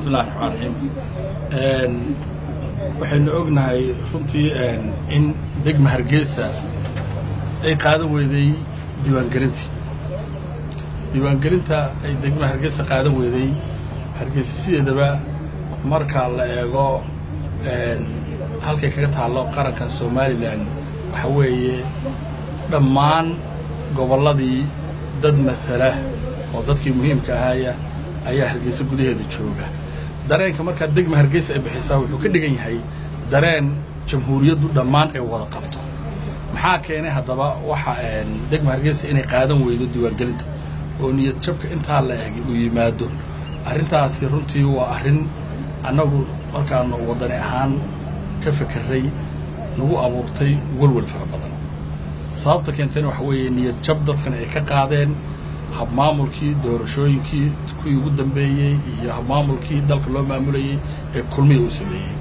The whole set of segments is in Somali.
بسم الله الرحمن الرحيم. waxaynu ognahay runtii in degma Hargeysa ay qaadan weyday diiwaangelinta ay degma Hargeysa qaadan weyday Hargeysa sideedaba marka la eego halkay kaga taalo qaranka Soomaaliland waxa weeye dhammaan gobolladii dad matala oo dadkii muhiimka ahaa ayaa Hargeysa gudaheeda jooga dareenka marka degma Hargeysa ay bixisaa wuxuu ka dhigan yahay dareen jamhuuriyaddu dhammaan ay wada qabto maxaa keenay hadaba waxa degma Hargeysa inay qaadan weydo diiwaangelinta oo niyad jabka inta la eeg uu yimaado arintaasi runtii waa arin anagu markaan wadani ahaan ka fikiray nagu abuurtay walwal fara badan sababta keentay waxa weeye niyad jab dadkan ay ka qaadeen hab maamulkii doorashooyinkii kuwii ugu dambeeyay iyo hab maamulkii dalka loo maamulayay ee kulmiye uu sameeyay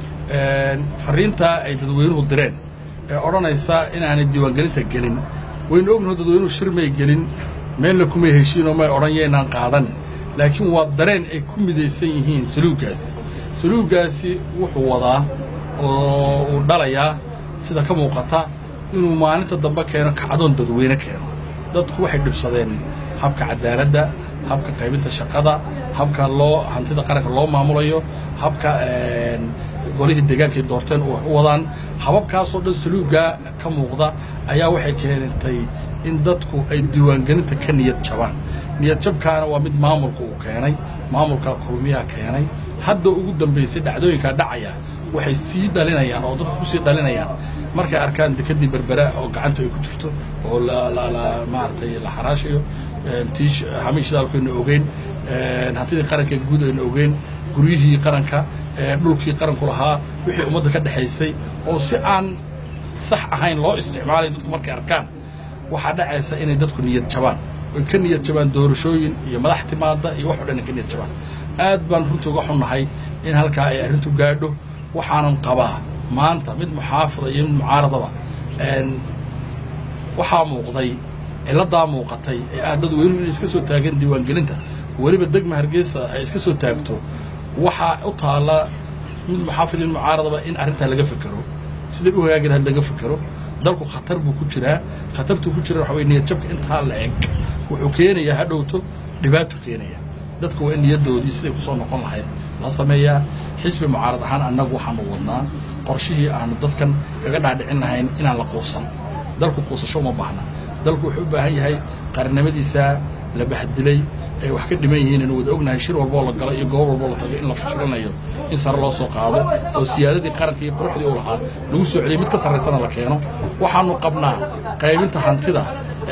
fariinta ay dadweynuhu direen ee oranaysa inaanay diiwaangelinta gelin waynu ognahay dadweynuhu shirmay gelin meel la kuma heshiin oo ma oran yeeynaan qaadan laakiin waa dareen ay ku midaysan yihiin saluugaasi wuxuu wadaa oo uu dhalayaa sida ka muuqata inuu maalinta dambe keeno kacdoon dadweyne keeno dadku waxay dhibsadeen habka cadaaladda habka qaybinta shaqada habka loo hantida qaranka loo maamulayo habka golihii deegaanka ay doorteen u wadaan hababkaas oo dhan saluuga ka muuqda ayaa waxay keentay in dadku ay diiwaangelinta ka niyad jabkaana waa mid maamulku uu keenay maamulka kulmiyaha keenay hadda ugu dambeysay dhacdooyinka dhacaya waxay sii dhalinayaan oo dadku ku sii dhalinayaan markay arkaan dekadii berbera oo gacanta ay ku jirto oo maartay la xaraashayo tiish hamiishadalkeena ogeyn hantidii qaranka guud ayna ogeyn guryihii qaranka dhulkii qaranku lahaa wixii ummadda ka dhaxaysay oo si aan sax ahayn loo isticmaalay dadku markay arkaan waxaa dhacaysa inay dadku niyad jabaan oo ka niyad jabaan doorashooyin iyo madax timaada iyo wax oo dhan ka niyad jabaan aad baan runtii uga xunnahay in halkaa ay arrintu gaadho waxaanan qabaa maanta mid muxaafada iyo mid mucaaradaba waxaa muuqday ciladaa muuqatay ee ah dadweynuhu inay iska soo taageen diiwaangelinta weliba degma Hargeysa ay iska soo taagto waxaa u taala mid muxaafid iyo mucaaradaba in arrintaa laga fikiro sida u hagaagin laga fikiro dalku khatar buu ku jiraa khatartu ku jira waxa weeye niyad jabka inta la eeg wuxuu keenayaa hadhowto dhibaato keenaya dadku waa in niyadoodii siday ku soo noqon lahayd la sameeyaa xisbi mucaarad ahaan annagu waxaan u wadnaa qorshihii aanu dadkan kaga dhaadhicin lahayn inaan la quusan dalku quusasho uma baahna dalku wuxuu u baahan yahay qarnimadiisa la bahdilay ay wax ka dhiman yihiin inuu wada ognahay shir walba oo la galo iyo goob walba oo la tago in la fashilanayo in sare loo soo qaado oo siyaadadii qaranka iyo quruxdii uu lahaa lagu soo celiyo mid ka sarreysana la keeno waxaanu qabnaa qaybinta hantida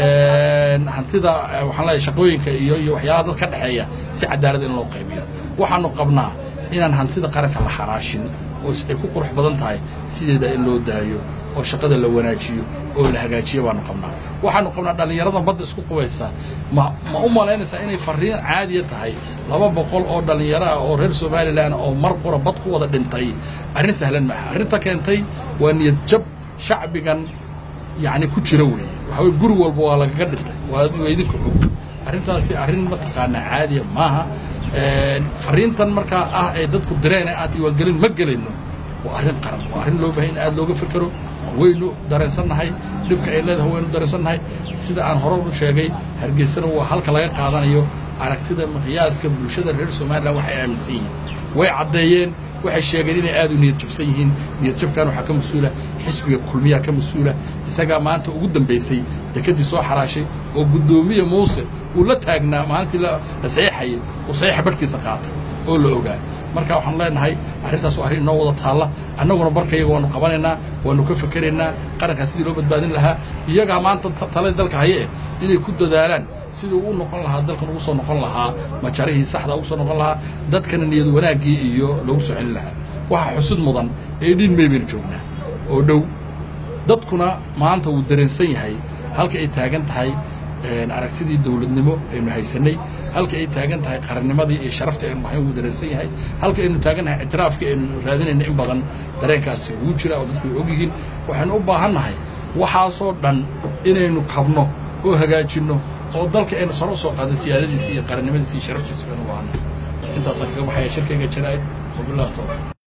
waxaan leeyahay shaqooyinka iyo waxyaalaha dad ka dhaxeeya si cadaalad in loo qaybiyo waxaanu qabnaa inaan hantida qaranka la xaraashin oo ay ku qurux badan tahay sideeda in loo daayo oo shaqada la wanaajiyo oo la hagaajiyo baanu qabnaa waxaanu qabnaa dhalinyarada badda isku qubaysa ma u malaynaysaa inay fariin caadiya tahay 200 oo dhalinyaro ah oo reer Soomaaliland oo mar qura bad ku wada dhintay arrin sahlan ma aha arrinta keentay waa niyad jab shacbigan يعني كتير وين وحوي جرو والبوا على قدرته ويدك حق أرنتاسي أرن ما تقانا عادية معها فرين تنمركا دتك درينا عادي وقلين ما قلينه وأرن قرن وأرن لو بهين عاد لو فكروا ويلو درسنا هاي نبكي إلا هو إنه درسنا هاي سيدا عن هرب شيء هرجسنا وحلك لا يقعدنا يو عرفتي مقياس كبلشة الرئيس وما له وحي أمسين ويعديين waxay sheegeen inay aad u niyad jabsan yihiin niyad jabkan waxa ka masuula xisbiga kulmiya ka masuula isaga maanta ugu dambeysay dekadii soo xaraashay oo gudoomiye Muuse uu la taagnaa maalintii la saxeexay oo saxeex barkiisa qaatay oo la ogaa marka waxaan leenahay arrintaas waa arrin noo wada taala annaguna barkayaga waanu qabanaynaa waanu ka fikiraynaa qaranka sidii loo badbaadin lahaa iyaga maanta talada dalka haye inay ku dadaalaan sidii uu noqon lahaa dalkan ugu soo noqon lahaa majarihii saxda ugu soo noqon lahaa dadkana niyad wanaagii iyo lagu soo celin lahaa waxa xusud mudan ee dhin meeybeen joognaa oo dhow dadkuna maanta uu dareensan yahay halka ay taagan tahay aragtidii dawladnimo aynu haysanay halka ay taagan tahay qarannimadii iyo sharafta aynu waxay u dareensan yahay halka aynu taaganahay ictiraafka aynu raadinayna in badan dareenkaasi uu jira oo dadku og yihiin waxaanu u baahannahay waxaasoo dhan inaynu kabno oo hagaajino oo dalka aynu soo qaaday siyaadadiisa iyo qarannimadiisa iyo sharaftiisa aynu u baahannahay intaasaan kaga baxaya shirkayga jaraa'id wabillahi tawfiiq